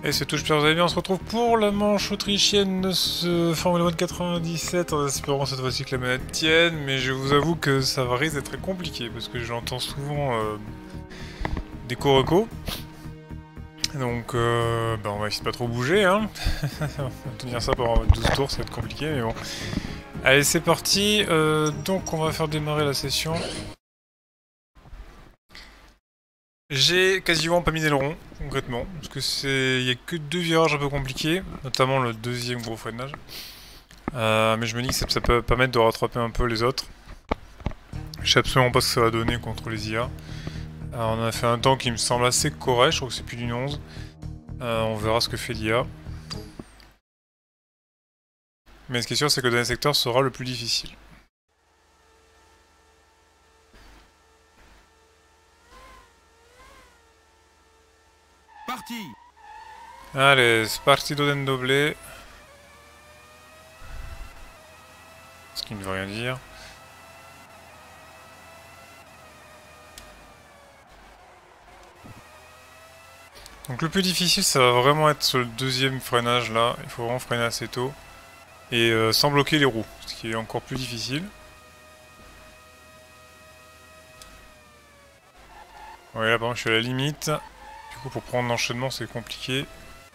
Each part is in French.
Et c'est tout, j'espère que vous allez bien, on se retrouve pour la manche autrichienne de ce Formula 1 97 en espérant cette fois-ci que la manette tienne, mais je vous avoue que ça va risque d'être très compliqué parce que j'entends souvent des co-recos. Donc on va essayer de pas trop bouger, hein. On va tenir ça pendant 12 tours, ça va être compliqué, mais bon. Allez, c'est parti, donc on va faire démarrer la session. J'ai quasiment pas mis d'aileron, concrètement, parce que il y a que deux virages un peu compliqués, notamment le deuxième gros freinage. Mais je me dis que ça peut permettre de rattraper un peu les autres. Je sais absolument pas ce que ça va donner contre les IA. On a fait un temps qui me semble assez correct, je trouve que c'est plus d'une 11. On verra ce que fait l'IA. Mais ce qui est sûr, c'est que le dernier secteur sera le plus difficile. Parti. Allez, c'est parti d'Oden Doblé. Ce qui ne veut rien dire. Donc le plus difficile, ça va vraiment être sur le deuxième freinage là. Il faut vraiment freiner assez tôt. Et sans bloquer les roues, ce qui est encore plus difficile. Ouais, là par contre je suis à la limite. Du coup pour prendre l'enchaînement c'est compliqué.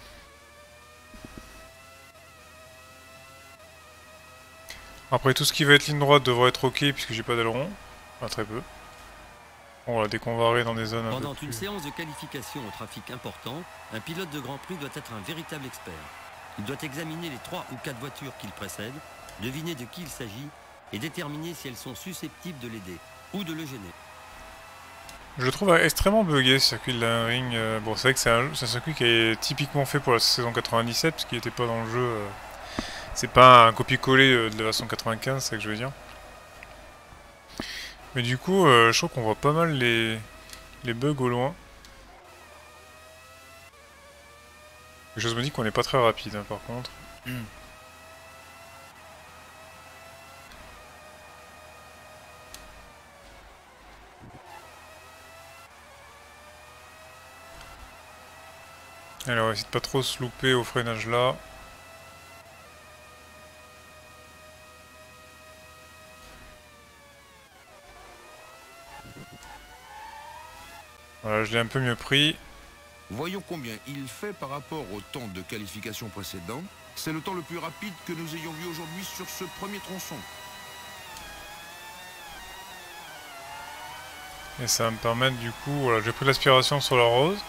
Après tout ce qui va être ligne droite devrait être ok puisque j'ai pas d'aileron. Enfin très peu. Bon voilà, dès qu'on va arriver dans des zones un peu Pendant plus... une séance de qualification au trafic important, un pilote de Grand Prix doit être un véritable expert. Il doit examiner les 3 ou 4 voitures qu'il précède, deviner de qui il s'agit et déterminer si elles sont susceptibles de l'aider ou de le gêner. Je le trouve extrêmement buggé ce circuit de la ring. Bon c'est vrai que c'est un circuit qui est typiquement fait pour la saison 97 parce qu'il n'était pas dans le jeu. C'est pas un copier-coller de la version 95, c'est ça que je veux dire. Mais du coup, je trouve qu'on voit pas mal les bugs au loin. Quelque chose me dit qu'on n'est pas très rapide, hein, par contre. Alors, on va essayer de pas trop se louper au freinage là. Voilà, je l'ai un peu mieux pris. Voyons combien il fait par rapport au temps de qualification précédent. C'est le temps le plus rapide que nous ayons vu aujourd'hui sur ce premier tronçon. Et ça va me permettre du coup, voilà, j'ai pris l'aspiration sur la rose.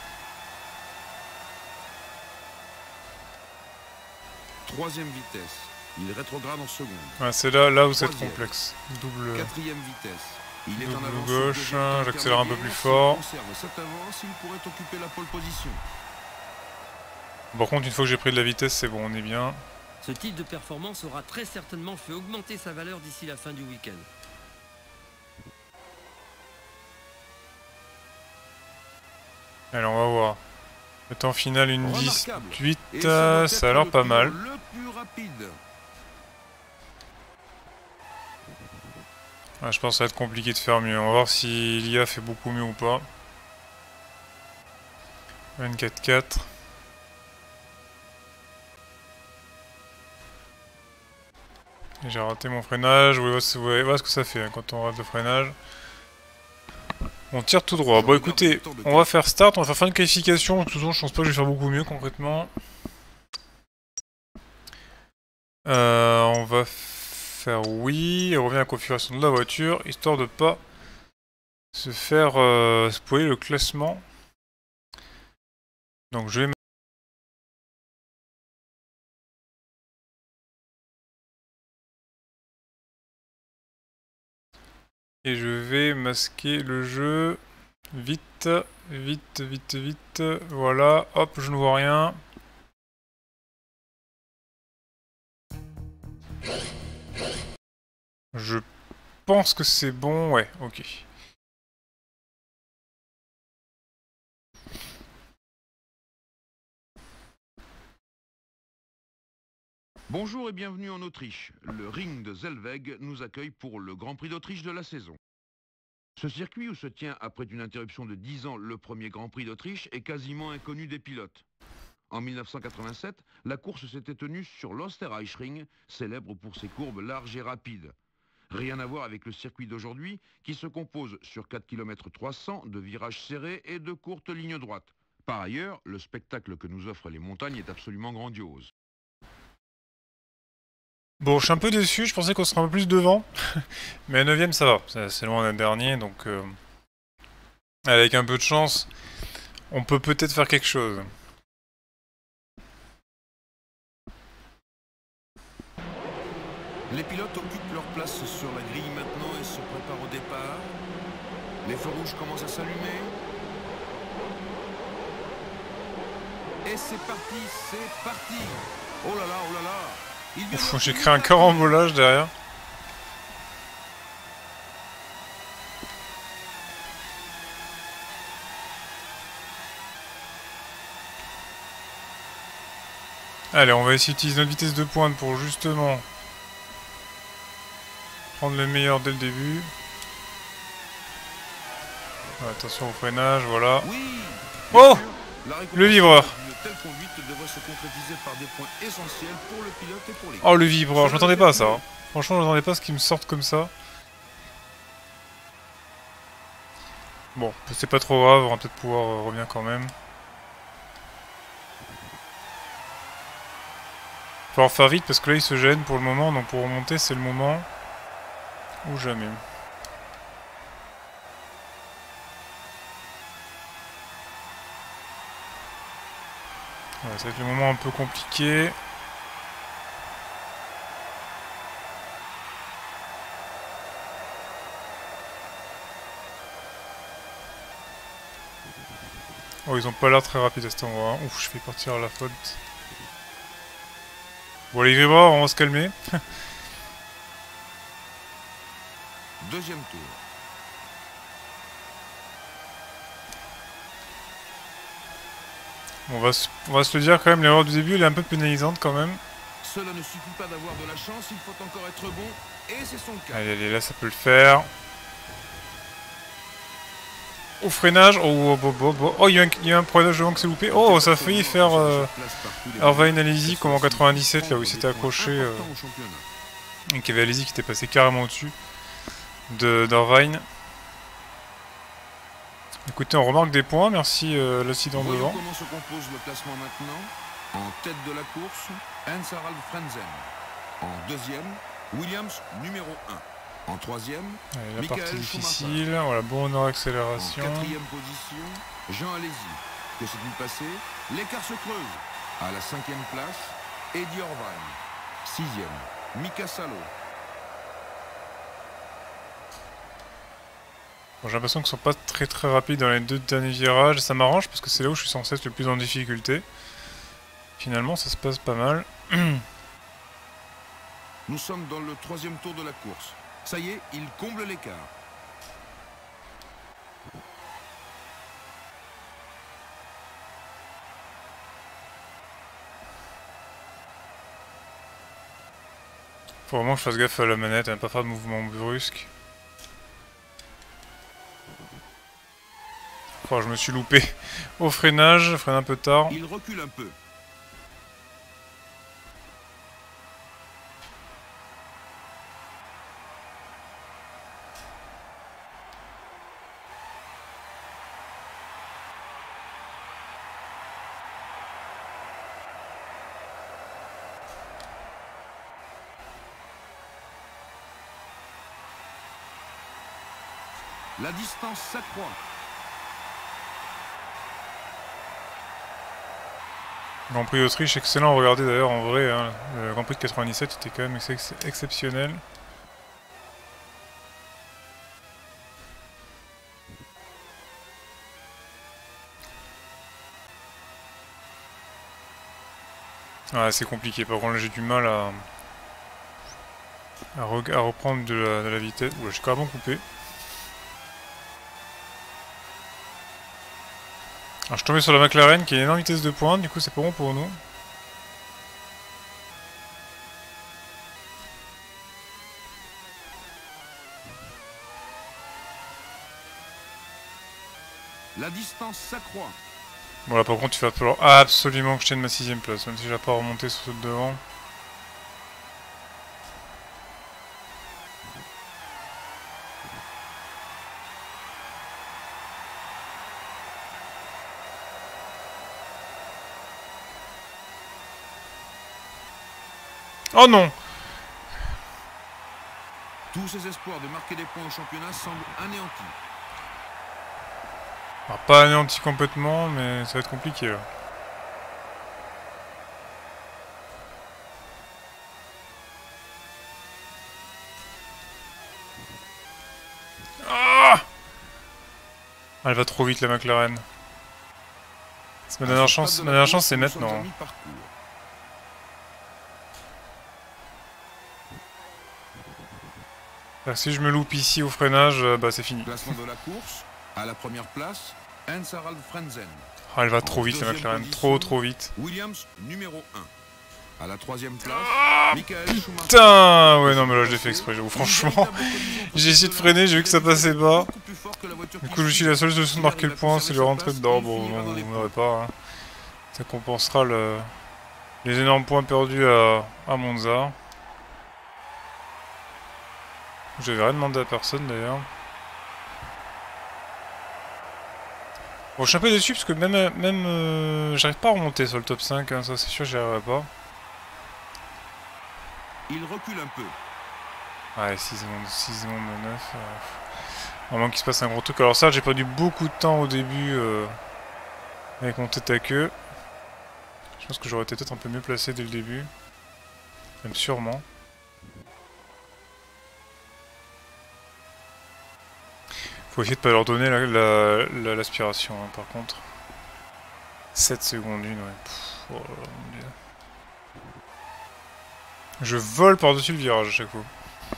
Troisième vitesse. Il rétrograde en seconde. Ouais, c'est là où c'est Troisième. complexe. Double, Quatrième vitesse. Il est en double avance gauche, sur j'accélère un peu plus S'il fort. conserve cette avance, il pourrait occuper la pole position. Par contre, une fois que j'ai pris de la vitesse, c'est bon, on est bien. Ce type de performance aura très certainement fait augmenter sa valeur d'ici la fin du week-end. Allez, on va voir. Le temps final, une Remarquable. 18, Et ce doit être ça a l'air le pas pilote mal. le plus rapide. Ah, je pense que ça va être compliqué de faire mieux. On va voir si l'IA fait beaucoup mieux ou pas. 24-4. J'ai raté mon freinage. Vous voyez voir ce que ça fait hein, quand on rate le freinage. On tire tout droit. Bon écoutez, on va faire start, on va faire fin de qualification. De toute façon, je pense pas que je vais faire beaucoup mieux concrètement. On va faire oui. On revient à la configuration de la voiture, histoire de pas se faire spoiler le classement. Donc je vais... Et je vais masquer le jeu. Vite, vite, vite, vite. Voilà, hop, je ne vois rien. Je pense que c'est bon, ouais, ok. Bonjour et bienvenue en Autriche. Le ring de Zellweg nous accueille pour le Grand Prix d'Autriche de la saison. Ce circuit où se tient après une interruption de 10 ans le premier Grand Prix d'Autriche est quasiment inconnu des pilotes. En 1987, la course s'était tenue sur l'Österreichring, célèbre pour ses courbes larges et rapides. Rien à voir avec le circuit d'aujourd'hui, qui se compose sur 4 km 300 de virages serrés et de courtes lignes droites. Par ailleurs, le spectacle que nous offrent les montagnes est absolument grandiose. Bon, je suis un peu déçu, je pensais qu'on serait un peu plus devant. Mais à 9ème, ça va. C'est loin d'être dernier, donc... avec un peu de chance, on peut peut-être faire quelque chose. Les pilotes occupent leur place sur la grille maintenant et se préparent au départ. Les feux rouges commencent à s'allumer. Et c'est parti, c'est parti. Oh là là, oh là là. Ouf, j'ai créé un carambolage derrière. Allez, on va essayer d'utiliser notre vitesse de pointe pour justement prendre le meilleur dès le début. Attention au freinage, voilà. Oui, oh, le vibreur. Oh, le vibreur, je m'attendais pas à ça. Hein. Franchement, je m'attendais pas à ce qu'il me sorte comme ça. Bon, c'est pas trop grave, on va peut-être pouvoir revenir quand même. Il va falloir faire vite parce que là il se gêne pour le moment, donc pour remonter c'est le moment ou jamais. Ouais, ça va être le moment un peu compliqué. Oh, ils ont pas l'air très rapides à cet endroit. Hein. Ouf, je fais partir la faute. Bon, les vibreurs, on va se calmer. Deuxième tour. On va se le dire quand même, l'erreur du début elle est un peu pénalisante quand même. Cela ne suffit pas d'avoir de la chance, il faut encore être bon, et c'est son cas. Allez, allez, là ça peut le faire. Au freinage, oh, il y a un freinage devant que c'est loupé. Oh, ça a failli faire Irvine Alesi comme en 97, là où il s'était accroché. Et qu'il y avait Alesi qui était passé carrément au-dessus d'Irvine. Écoutez, on remarque des points, merci l'accident devant. Comment se compose le classement maintenant? En tête de la course, Hans-Harald Frentzen. En deuxième, Williams numéro 1. En troisième, allez, la Michael partie Schumacher. difficile, voilà, bon honneur accélération. En quatrième position, Jean Alesi. Que s'est-il passé? L'écart se creuse. À la cinquième place, Eddie Irvine. Sixième, Mika Salo. Bon, j'ai l'impression qu'ils sont pas très rapides dans les deux derniers virages, et ça m'arrange parce que c'est là où je suis censé être le plus en difficulté. Finalement, ça se passe pas mal. Nous sommes dans le troisième tour de la course. Ça y est, il comble l'écart. Faut vraiment que je fasse gaffe à la manette, à ne pas faire de mouvement brusque. Oh, je me suis loupé au freinage, je freine un peu tard. Il recule un peu. La distance s'accroît. Grand Prix d'Autriche, excellent, regardez d'ailleurs en vrai, hein, le Grand Prix de 97 était quand même exceptionnel. Ouais, c'est compliqué, par contre j'ai du mal à reprendre de la vitesse. Oula, j'ai carrément coupé. Alors je suis tombé sur la McLaren qui a une énorme vitesse de pointe, du coup c'est pas bon pour nous. La distance s'accroît. Bon là par contre il va falloir absolument que je tienne ma 6ème place, même si j'ai pas remonté sur ceux de devant. Oh non! Tous ces espoirs de marquer des points au championnat semblent anéantis. Alors, pas anéanti complètement, mais ça va être compliqué là. Ah! Elle va trop vite la McLaren. Ma dernière chance c'est maintenant. Si je me loupe ici au freinage, bah c'est fini. Classement de la course, à la première place, Hans-Harald Frentzen. Ah, elle va trop vite la McLaren, trop vite. Williams numéro 1. À la 3ème place, Michael Schumacher. Putain! Ouais non mais là je l'ai fait exprès, j'avoue, franchement. J'ai essayé de freiner, j'ai vu que ça passait pas. Du coup je me suis dit la seule solution de marquer le point c'est de rentrer dedans. Bon, non, vous n'aurez pas. Hein. Ça compensera les énormes points perdus à Monza. J'avais rien demandé à personne d'ailleurs. Bon, je suis un peu déçu parce que même j'arrive pas à remonter sur le top 5, hein, ça c'est sûr, j'y arriverai pas. Il recule un peu. Ouais, 6 secondes 9. À moins qu'il se passe un gros truc. Alors ça, j'ai perdu beaucoup de temps au début avec mon tête à queue. Je pense que j'aurais été peut-être un peu mieux placé dès le début. Même sûrement. Faut essayer de pas leur donner l'aspiration, hein, par contre. 7 secondes 1, ouais. Pff, oh là là, mon dieu. Je vole par-dessus le virage à chaque fois.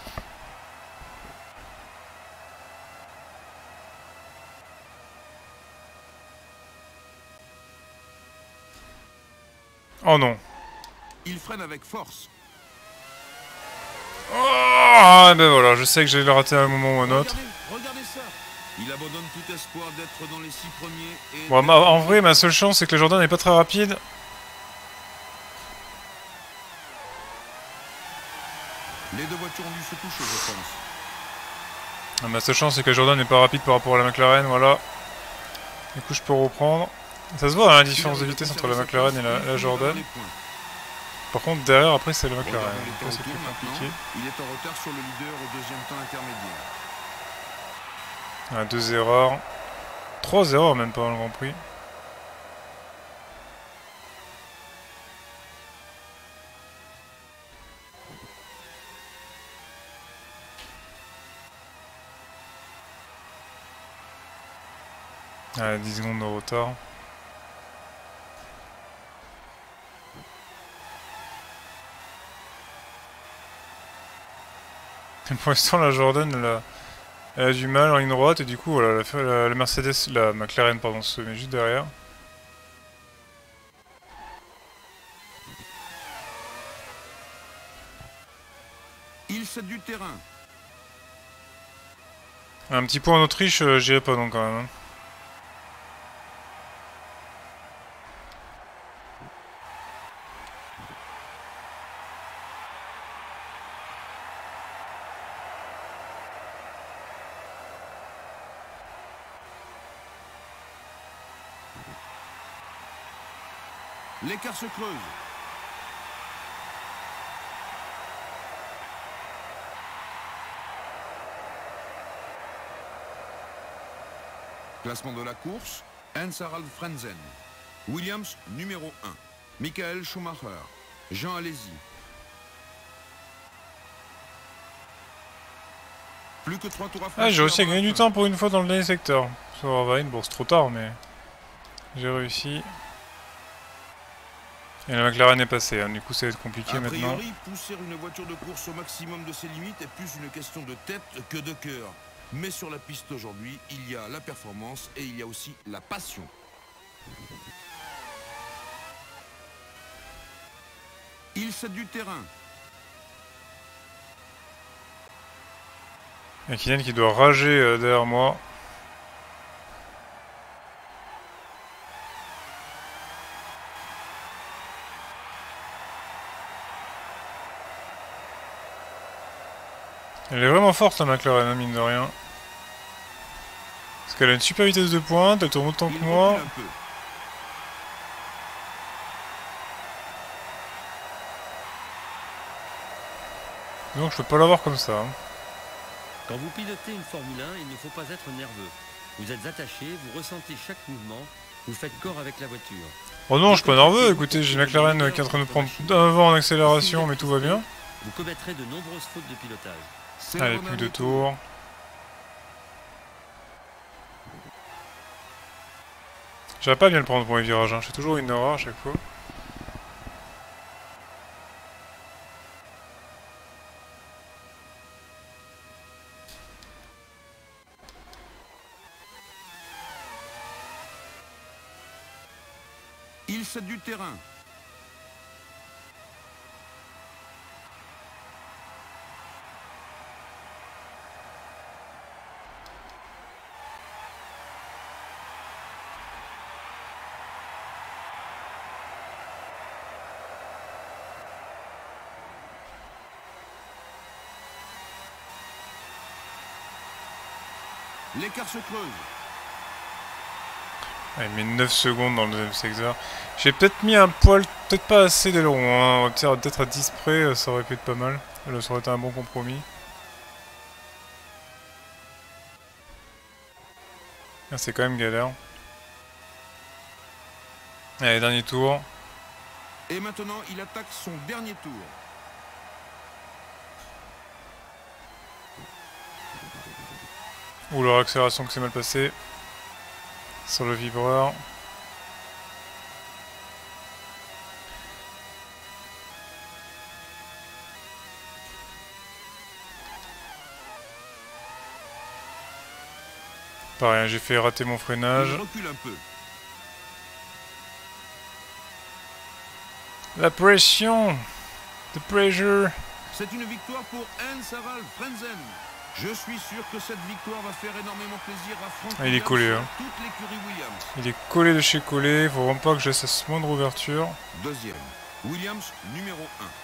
Oh non. Il freine avec force. Oh, ben voilà, je sais que j'allais le rater à un moment ou à un autre. Regardez ça. Il abandonne tout espoir d'être dans les 6 premiers. Et Bon, en vrai, ma seule chance, c'est que le Jordan n'est pas très rapide. Les deux voitures ont dû se toucher, je pense. Ma seule chance, c'est que le Jordan n'est pas rapide par rapport à la McLaren, voilà. Du coup, je peux reprendre. Ça se voit, hein, la différence de vitesse entre la McLaren et la Jordan. Par contre, derrière, après, c'est la McLaren. Donc là, c'est plus compliqué. Il est en retard sur le leader au deuxième temps intermédiaire. Ah, 2 erreurs. 3 erreurs, même pas dans le Grand Prix. Ah, 10 secondes de retard. Pour l'instant, la Jordan, elle a du mal en ligne droite et du coup, voilà, la Mercedes, la McLaren, pardon, se met juste derrière. Il cède du terrain. Un petit point en Autriche, j'irai pas donc quand même. Hein. L'écart se creuse. Classement de la course, Hans-Harald Frentzen. Williams numéro 1. Michael Schumacher. Jean Alesi. Plus que 3 tours à franchir. Ah, j'ai réussi à gagner du temps pour une fois dans le dernier secteur. Sur Irvine, bon c'est trop tard mais j'ai réussi. Et la McLaren est passée, hein. Du coup ça va être compliqué maintenant. A priori, pousser une voiture de course au maximum de ses limites est plus une question de tête que de cœur. Mais sur la piste aujourd'hui, il y a la performance et il y a aussi la passion. Il cède du terrain. Et Kylian qui doit rager derrière moi. Elle est vraiment forte la McLaren, hein, mine de rien. Parce qu'elle a une super vitesse de pointe, elle tourne autant que moi. Donc je peux pas l'avoir comme ça. Hein. Quand vous pilotez une Formule 1, il ne faut pas être nerveux. Vous êtes attaché, vous ressentez chaque mouvement, vous faites corps avec la voiture. Oh non, je suis pas nerveux, écoutez, j'ai McLaren qui est en train de prendre un vent en accélération, mais tout va bien. Vous commettrez de nombreuses fautes de pilotage. Allez, plus de tours. J'arrive pas à bien le prendre pour les virages, hein. Je fais toujours une erreur à chaque fois. Il cède du terrain. L'écart se creuse. Il met 9 secondes dans le deuxième secteur. J'ai peut-être mis un poil, peut-être pas assez d'aileron, hein. Peut-être à 10 près, ça aurait pu être pas mal. Là, ça aurait été un bon compromis. Là, c'est quand même galère. Allez, dernier tour. Et maintenant, il attaque son dernier tour. Ouh, leur accélération que c'est mal passé. Sur le vibreur. Pareil, j'ai fait rater mon freinage. Il recule un peu. La pression. The pressure. C'est une victoire pour Hans-Harald Frentzen. Je suis sûr que cette victoire va faire énormément plaisir à Frank Il est collé, hein. toute l'écurie Williams. Il est collé de chez collé, il faut vraiment pas que je laisse moindre ouverture. Deuxième, Williams numéro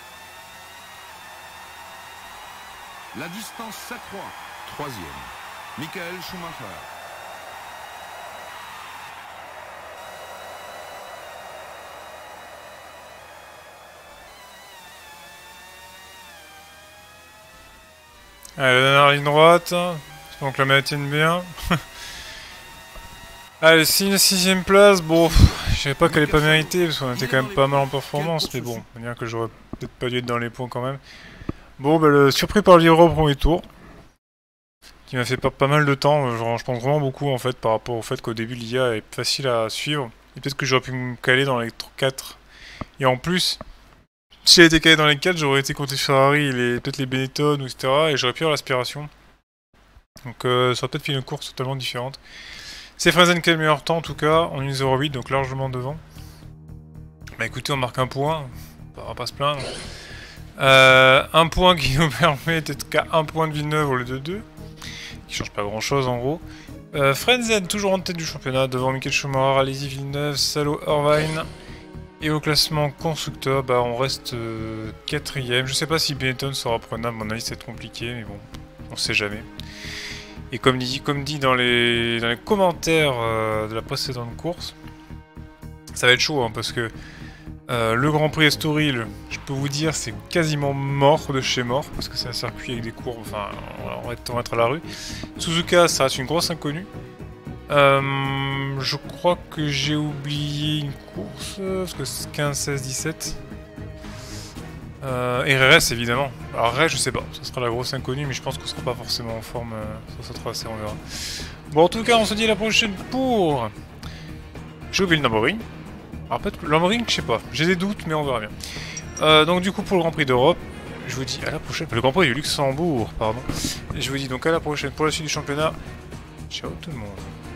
1. La distance s'accroît. Troisième, Michael Schumacher. Allez, la dernière ligne droite. J'espère que la manette tienne bien. Allez, c'est une 6ème place. Bon, je savais pas qu'elle est pas méritée parce qu'on était quand même pas mal en performance. Mais bon, on va dire que j'aurais peut-être pas dû être dans les points quand même. Bon, bah, surpris par le livre au premier tour. Qui m'a fait pas mal de temps. Genre, je pense vraiment beaucoup en fait par rapport au fait qu'au début l'IA est facile à suivre. Et peut-être que j'aurais pu me caler dans les 4. Et en plus. Si j'avais été calé dans les 4, j'aurais été contre les Ferrari, peut-être les Benetton, etc. Et j'aurais pu avoir l'aspiration. Donc ça aurait peut-être fait une course totalement différente. C'est Frentzen qui a le meilleur temps en tout cas, en 1.08, donc largement devant. Bah écoutez, on marque un point, on va pas se plaindre. Un point qui nous permet d'être qu'à 1 point de Villeneuve au lieu de 2. Qui change pas grand chose en gros. Frentzen toujours en tête du championnat, devant Michael Schumacher, Alesi, Villeneuve, Salo, Irvine. Et au classement constructeur, bah on reste 4ème. Je sais pas si Benetton sera prenable, à mon avis c'est compliqué, mais bon, on sait jamais. Et comme dit dans les commentaires de la précédente course, ça va être chaud, hein, parce que le Grand Prix Estoril, je peux vous dire, c'est quasiment mort de chez mort, parce que c'est un circuit avec des courbes, enfin, on va être à la rue. Suzuka, ça reste une grosse inconnue. Je crois que j'ai oublié une course, parce que c'est 15, 16, 17. RRS évidemment. Alors RRS je sais pas, ça sera la grosse inconnue, mais je pense qu'on sera pas forcément en forme sur cette tracé, on verra. Bon en tout cas on se dit à la prochaine pour... J'ai oublié le numbering. Alors peut-être que le numbering je sais pas, j'ai des doutes mais on verra bien. Donc du coup pour le Grand Prix d'Europe, je vous dis à la prochaine. Le Grand Prix du Luxembourg, pardon. Et je vous dis donc à la prochaine pour la suite du championnat. Ciao tout le monde.